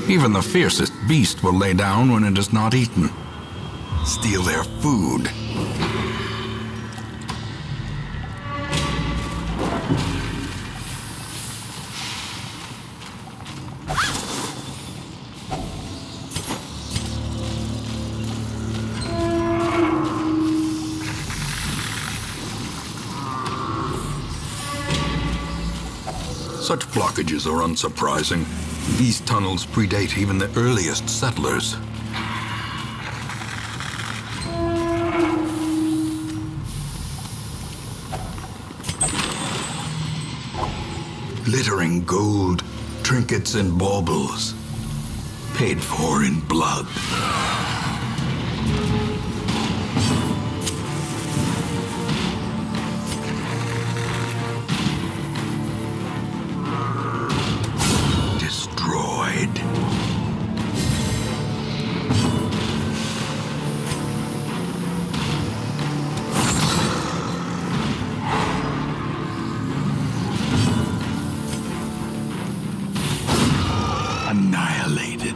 Even the fiercest beast will lay down when it is not eaten. Steal their food. Such blockages are unsurprising. These tunnels predate even the earliest settlers. Glittering gold, trinkets and baubles, paid for in blood. Annihilated.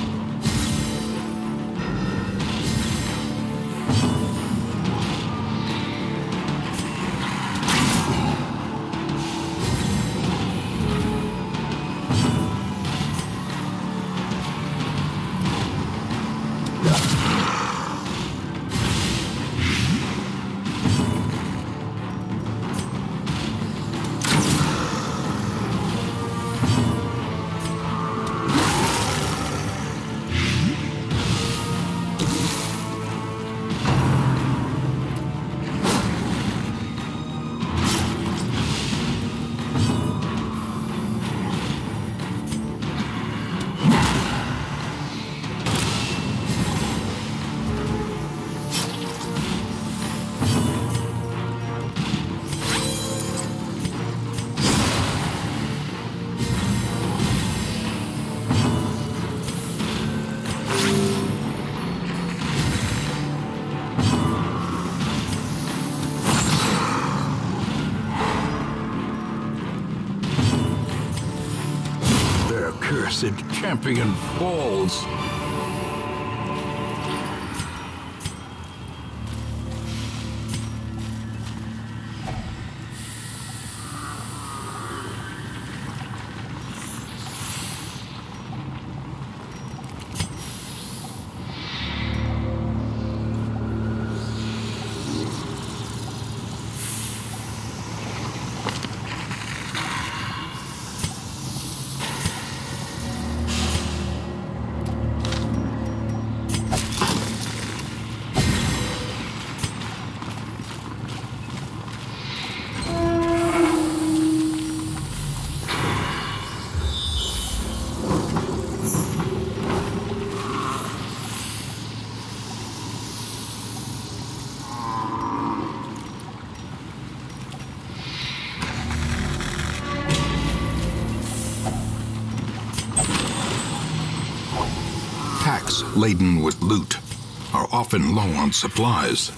Cursed champion falls. Packs laden with loot are often low on supplies.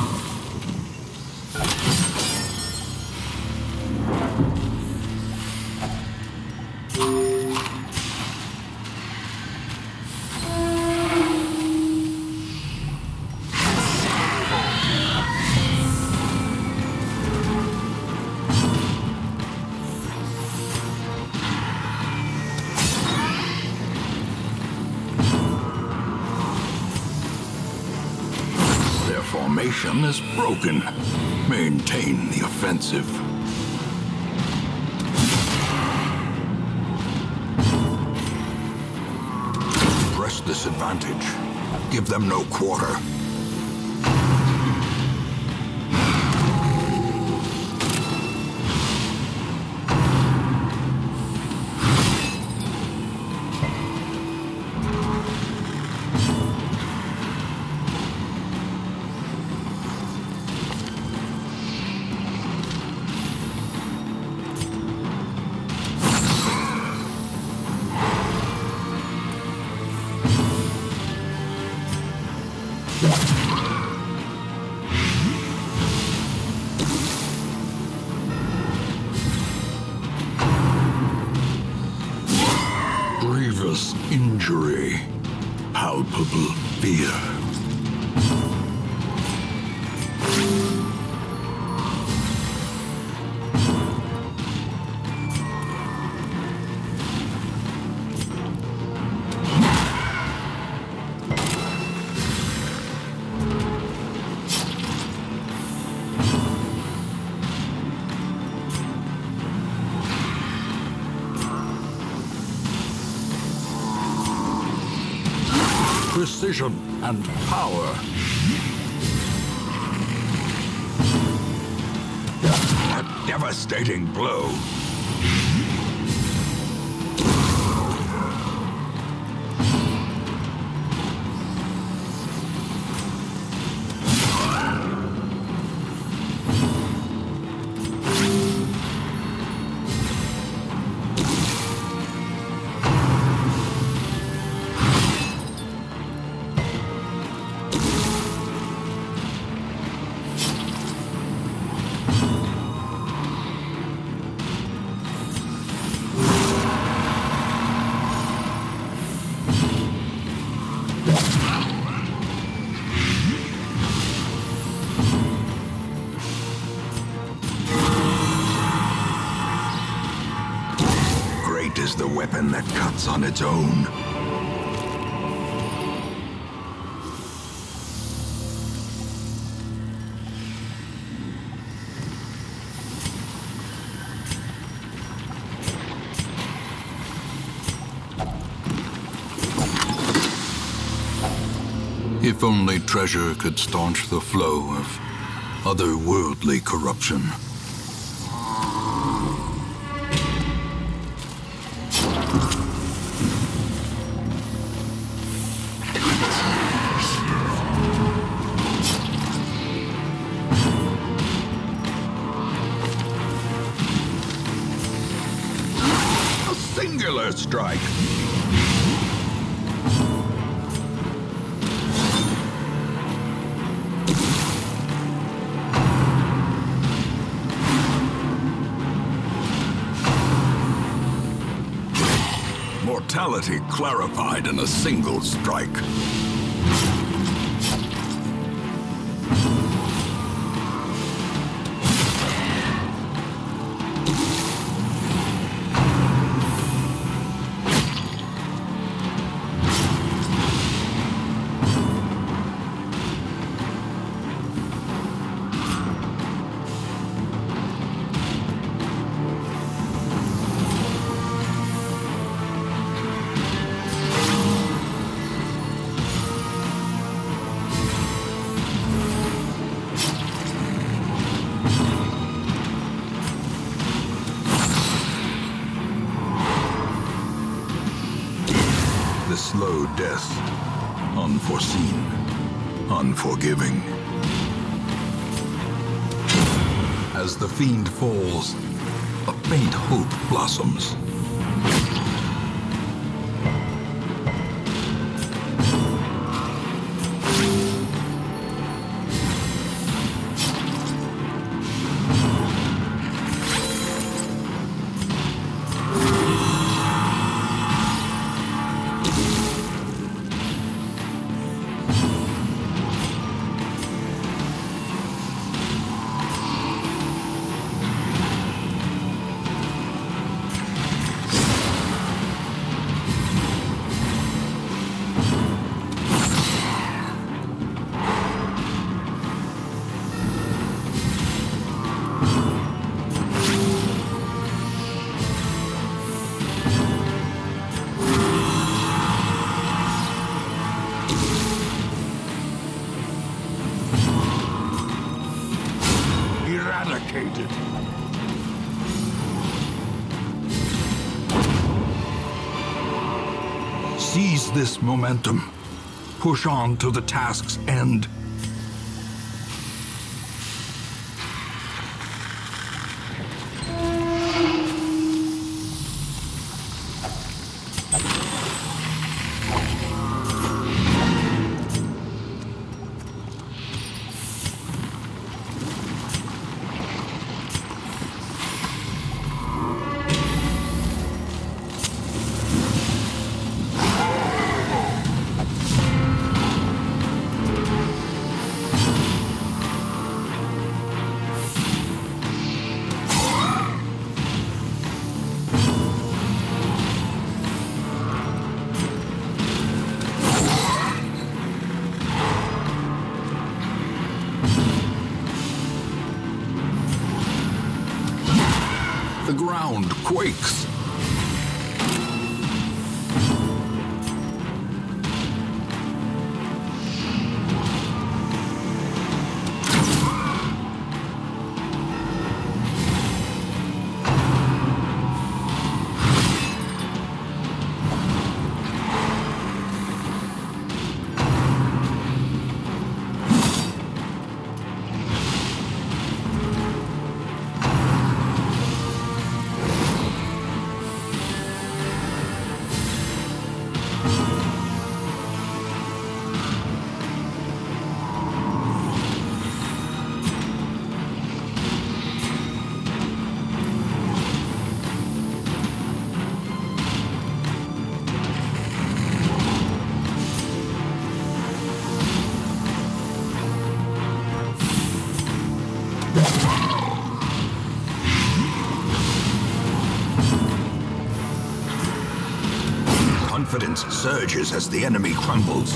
Formation is broken. Maintain the offensive. Press this advantage. Give them no quarter. grievous injury, palpable fear. Precision and power. A devastating blow. Is the weapon that cuts on its own. If only treasure could staunch the flow of otherworldly corruption. Singular strike. Mortality clarified in a single strike. The slow death, unforeseen, unforgiving. As the fiend falls, a faint hope blossoms. Eradicated. Seize this momentum. Push on to the task's end. ground quakes. Confidence surges as the enemy crumbles.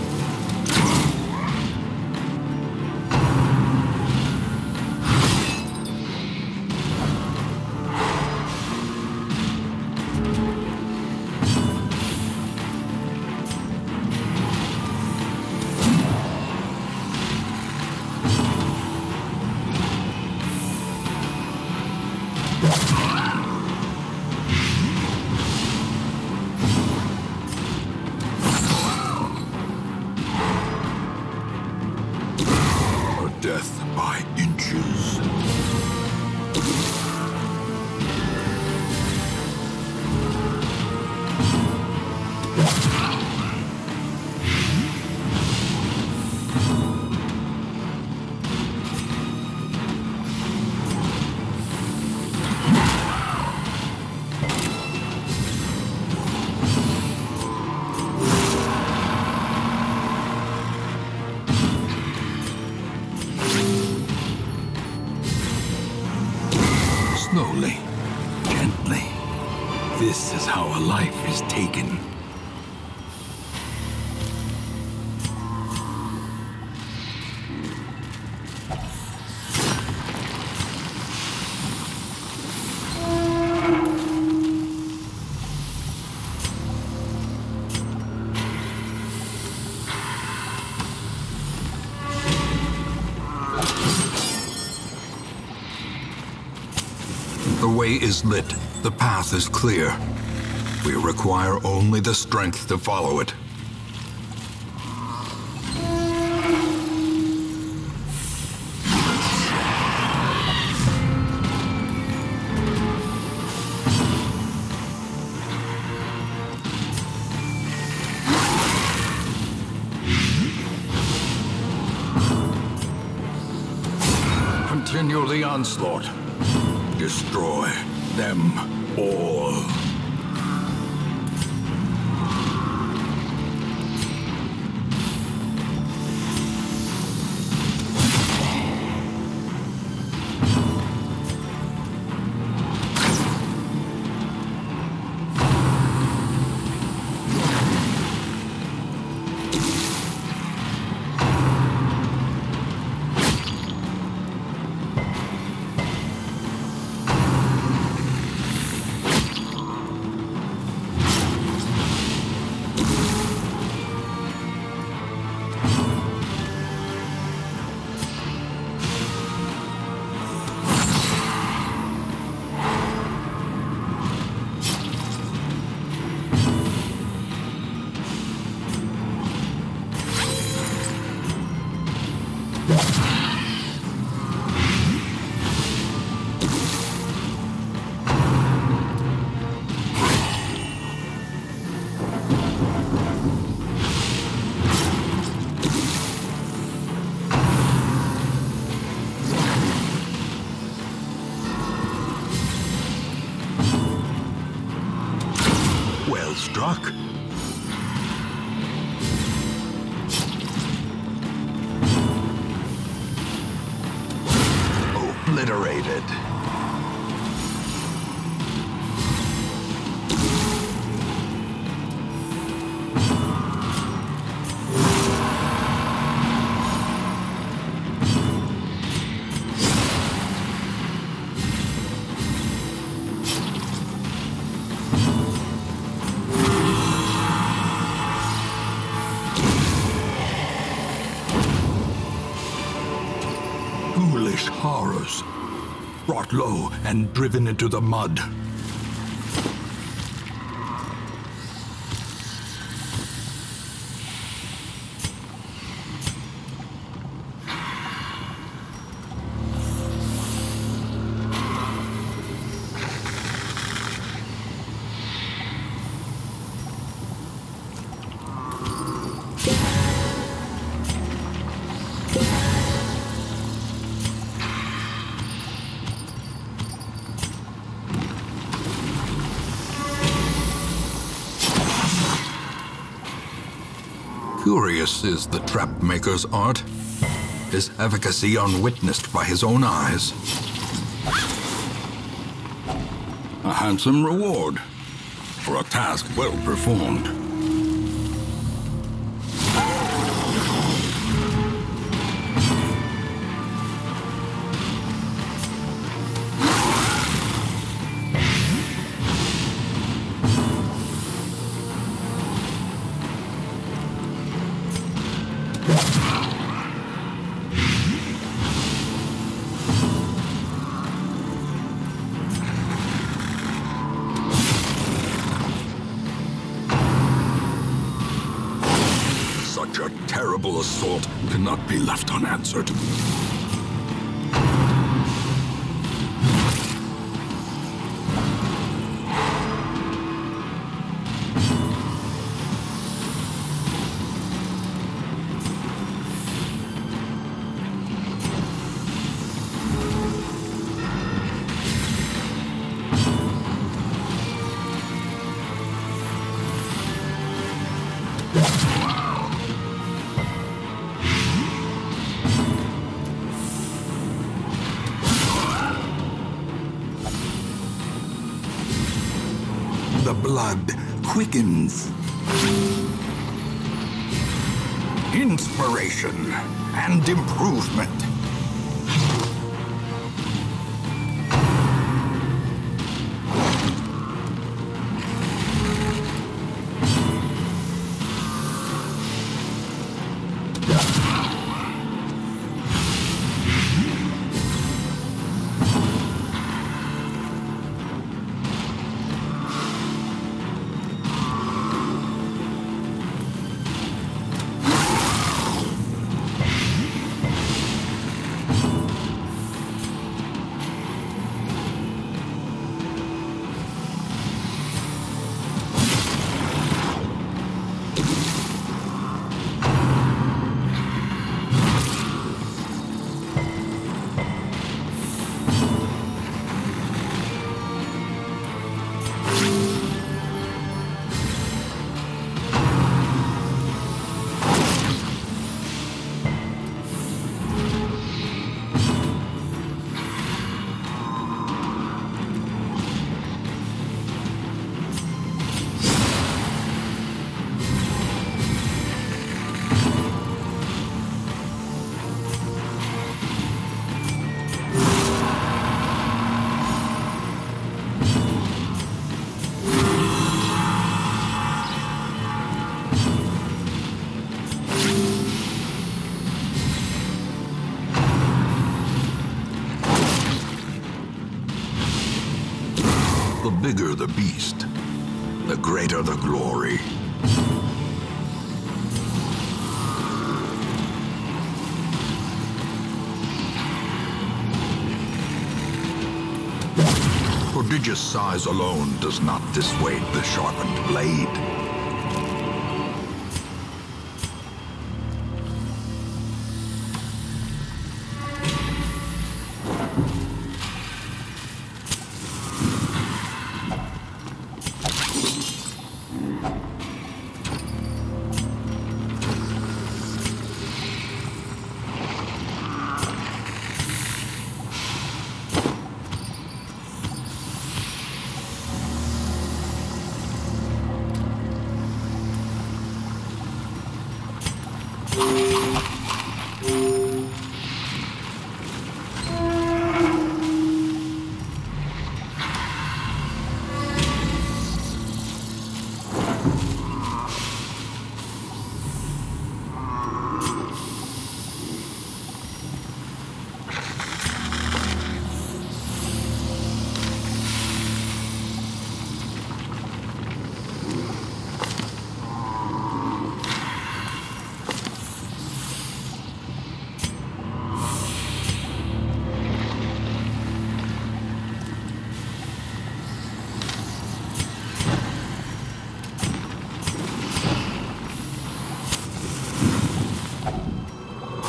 Death by inches. Slowly, gently. This is how a life is taken. The way is lit. The path is clear. We require only the strength to follow it. Continue the onslaught. Destroy them all. Well struck. Obliterated. Hellish horrors, brought low and driven into the mud. Curious is the trap-maker's art, his efficacy unwitnessed by his own eyes. A handsome reward for a task well performed. Such a terrible assault cannot be left unanswered. The blood quickens. Inspiration and improvement. The bigger the beast, the greater the glory. Prodigious size alone does not dissuade the sharpened blade.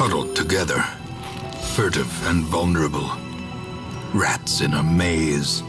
huddled together, furtive and vulnerable. Rats in a maze.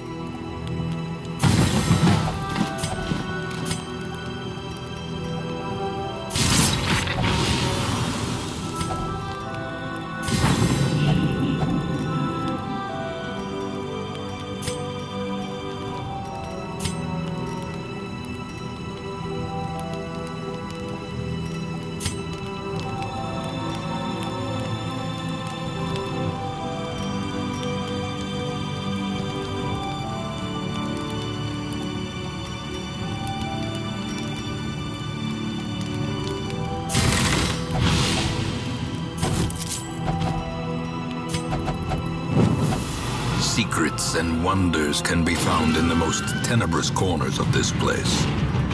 Secrets and wonders can be found in the most tenebrous corners of this place.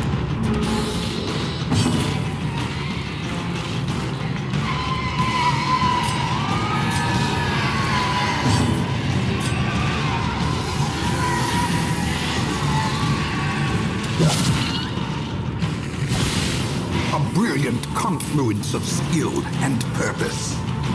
A brilliant confluence of skill and purpose.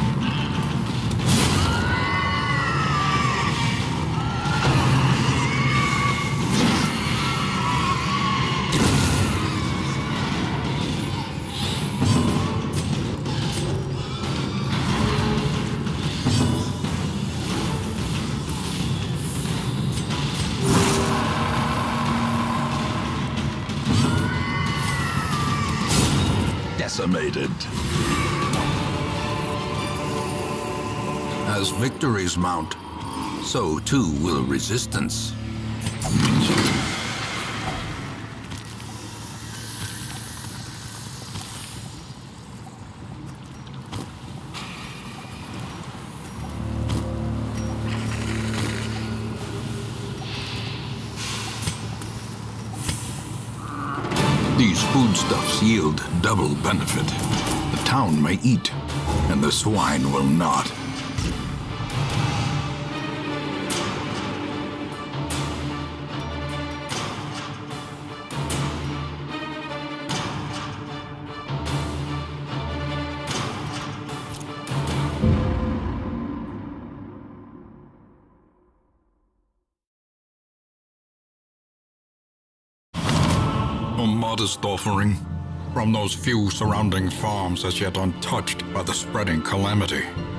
Decimated. As victories mount, so too will resistance. These foodstuffs yield double benefit. The town may eat, and the swine will not. A modest offering from those few surrounding farms as yet untouched by the spreading calamity.